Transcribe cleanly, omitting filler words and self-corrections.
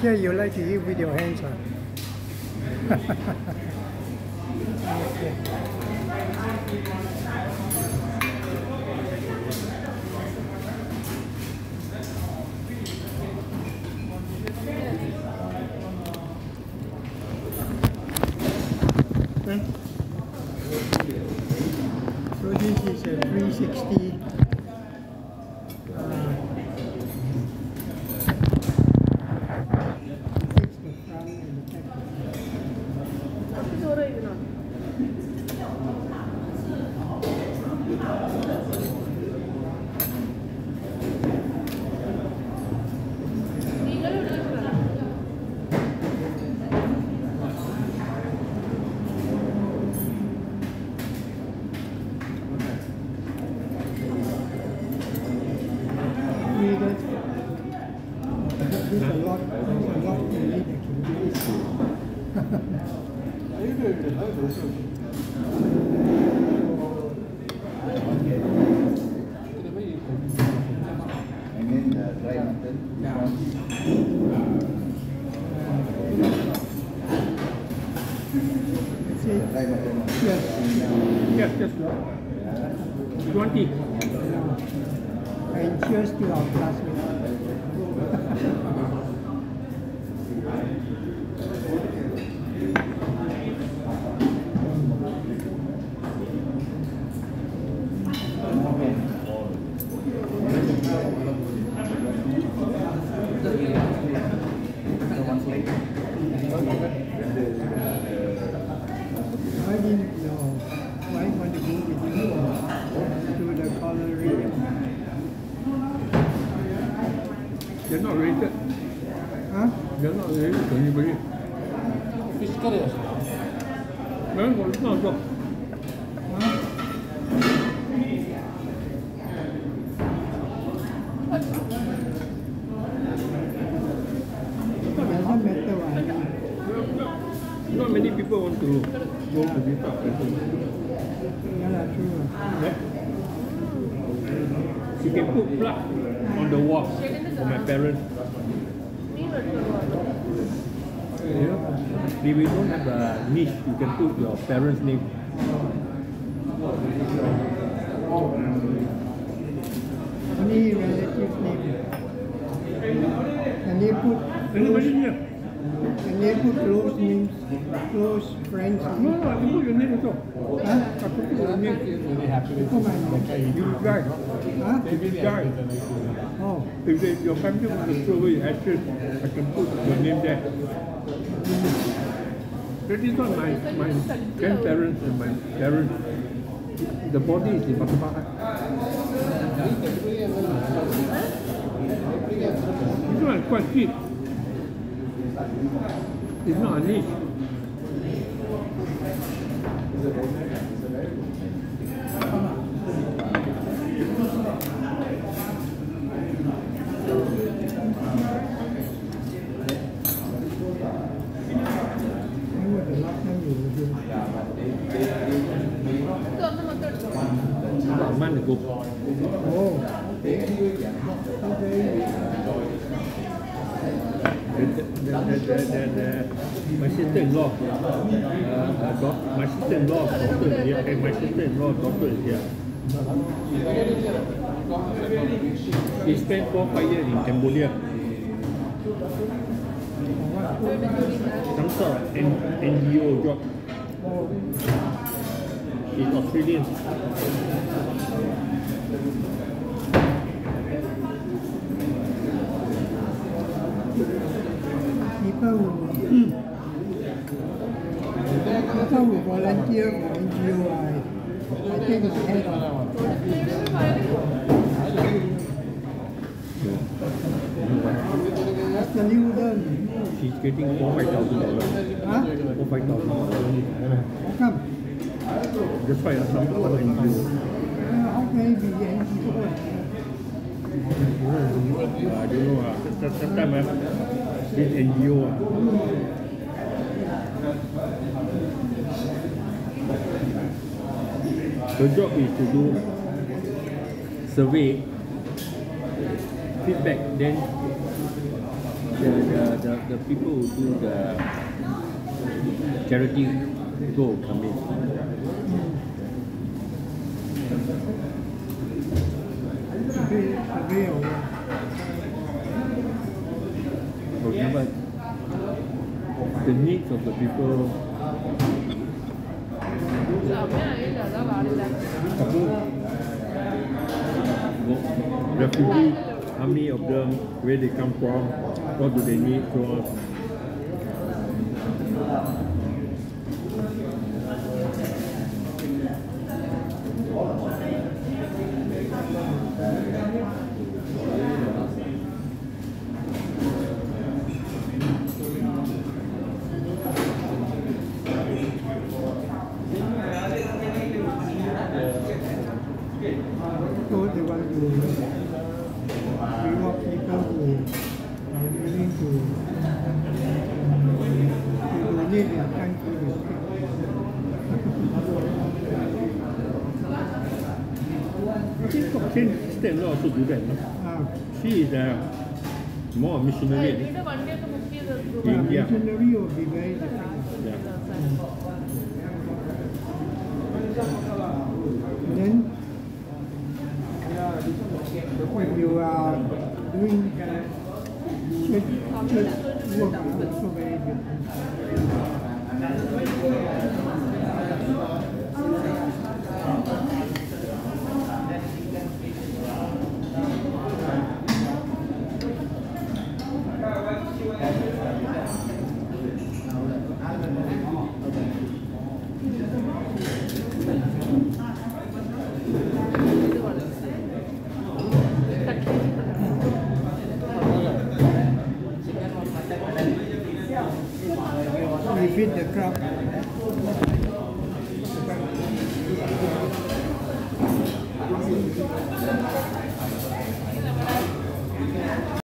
here you like to eat with your hands, huh? Okay. So this is a 360. There's a lot to eat And then dry mutton. Dry mutton. Yes. Yes, yes. You want tea? And cheers to our classmates. I didn't know. Why want to go with you to the coloring? They're not rated. Huh? They're not rated to anybody. Fish curry also. No, it's not so. Doesn't matter what. Not many people want to go to this type of place. Yeah, true. Yeah. You can put plug on the wall for my parents. You know, if you don't have a niche, you can put your parents' name. Any relatives name? Can they put Anybody here? Can they put close names, close friends No, name? no, I can put your name also. Huh? I can put your name. Very happy with Oh my God. You guys, Huh? if you guys, Oh, if your family wants to throw away ashes, I can put your name there. That is not my grandparents and my parents. The body is in Batabahat. This one is quite cheap. It's not a niche. when was the last time you were here? About a month ago. Oh, okay. My sister-in-law, my sister-in-law daughter is here, and my sister-in-law daughter is here. He spent 4-5 years in Cambodia. Some sort of NGO job. He's Australian. People who volunteer for NGO, I take a head on. Mr. Liu Deng. She's getting $4,000-5,000. Huh? $4,000-5,000. How come? That's why I some other NGO. How can it be NGO? I don't know. Sometimes this NGO. The job is to do survey, feedback, then The people who do the charity go come in. survey or what? For example, the needs of the people. Refugees, how many of them, where they come from, what do they need, so on. So they want to reward people who are willing to donate their time to the I think Cochrane sister-in-law also do that, no? She is more a missionary. India. Missionary will be very different. Yeah. And then when you are doing church work, it's also very different. We beat the crowd.